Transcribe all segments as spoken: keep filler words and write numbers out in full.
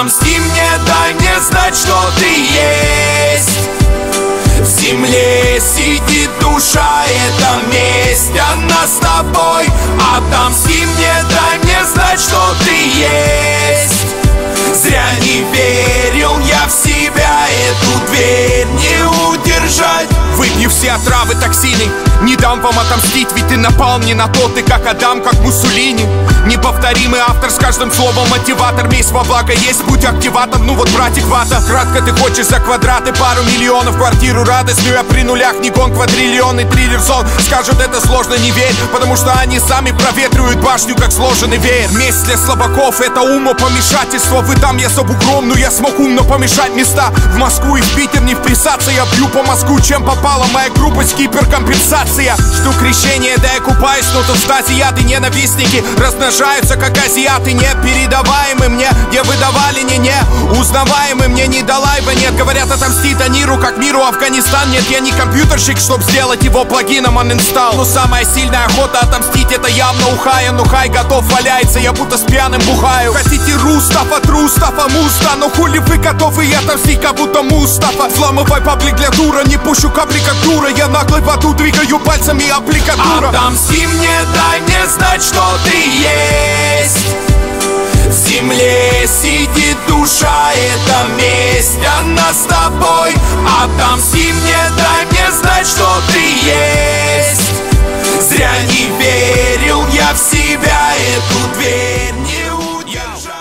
Отомсти мне, дай мне знать, что ты есть. В земле сидит душа, это месть, она с тобой. Отомсти мне, дай мне знать, что ты есть. Зря не верил я в себя, эту дверь не удержать. Выпью все отравы токсины, не дам вам отомстить, ведь ты напал не на то, ты как Адам, как Муссолини. Неповторимый автор, с каждым словом мотиватор. Месть во благо есть, будь активатор, ну вот братик вата. Кратко ты хочешь за квадраты, пару миллионов, квартиру радостную, а при нулях не гон, квадриллионный триллер сон. Скажут это сложно, не верь, потому что они сами проветривают башню, как сложенный веер. Месть для слабаков, это умопомешательство. Вы там, я за бугром, но я смог умно помешать места. В Москву и в Питер не вписаться, я бью по мозгу, чем попала моя группа, гиперкомпенсация. Жду крещения, да я купаюсь, но тут стази яды ненавистники размножаются, как азиаты. Непередаваемый мне, где выдавали не-не узнаваемый, мне не до лайва нет. Говорят, отомстит Аниру, как миру Афганистан. Нет, я не компьютерщик, чтоб сделать его плагином uninstall. Но самая сильная охота отомстить, это явно у Хая. Но Хай готов, валяется, я будто с пьяным бухаю. Хотите Рустафа, Трустафа, Муста, но хули вы готовы отомстить, как будто Мустафа. Взламывай паблик для дура, не пущу капли как дура. Я наглый в аду, двигаю пальцами аппликатура. Отомсти мне, дай мне знать, что ты есть. В земле сидит душа, это месть, она с тобой. Отомсти мне, дай мне знать, что ты есть. Зря не верил я в себя, эту дверь не удержать.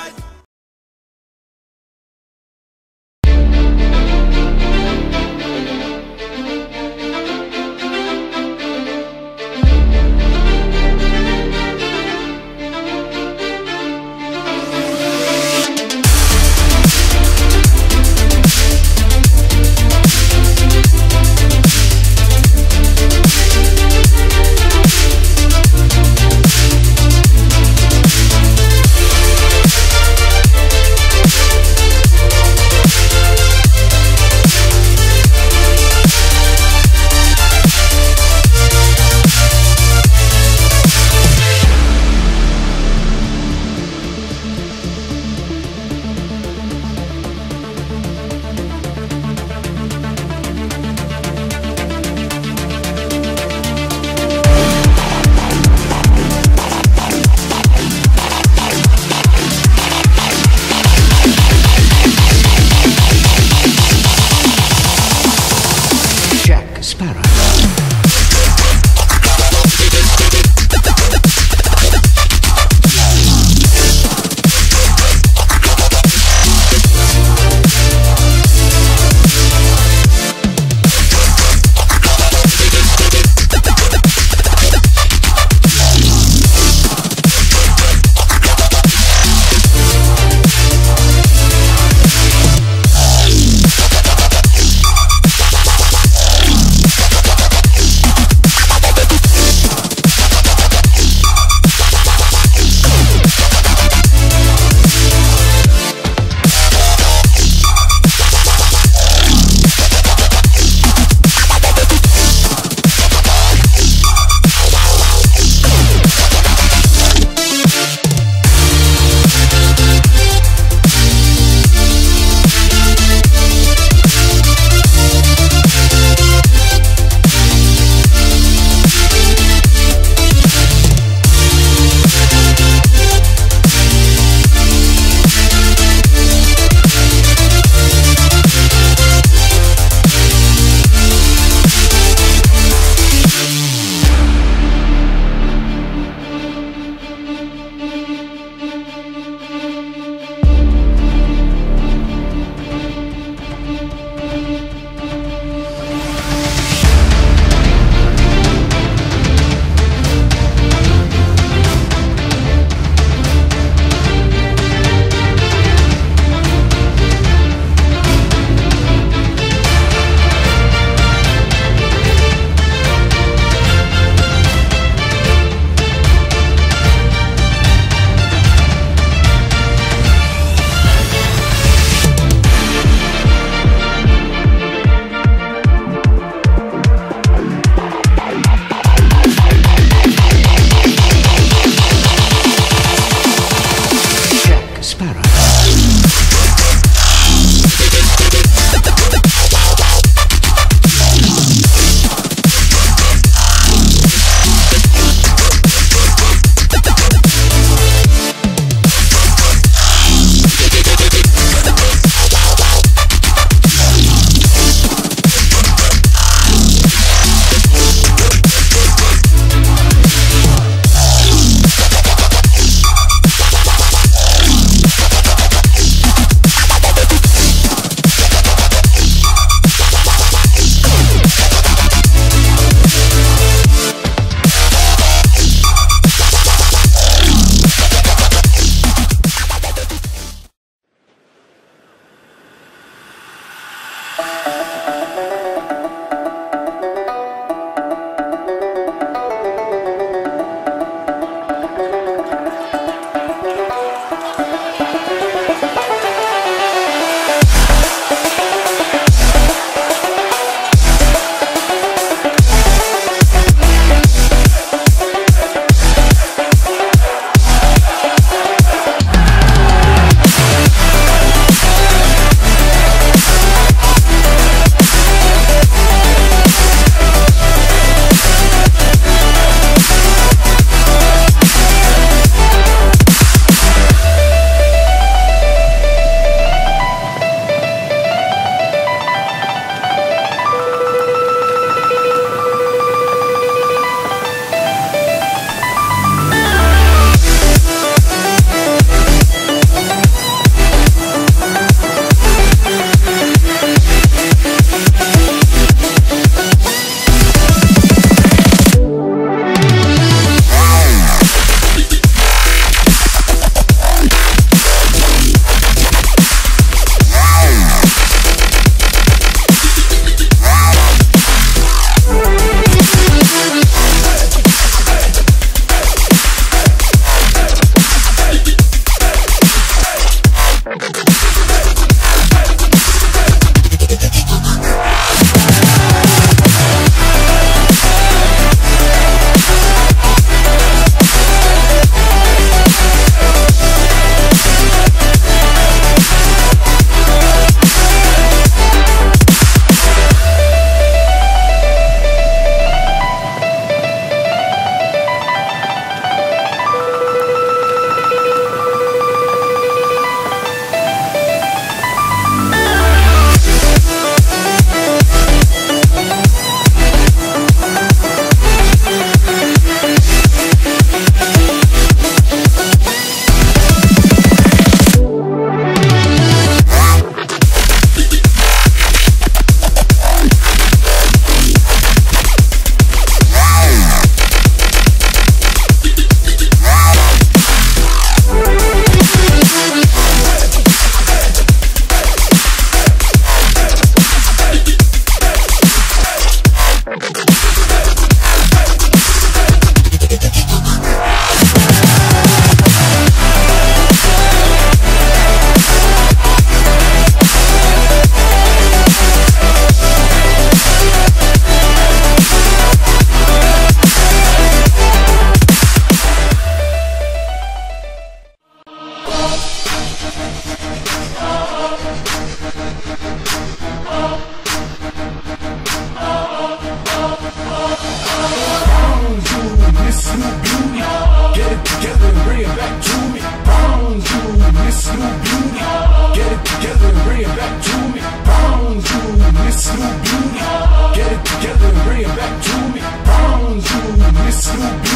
любить.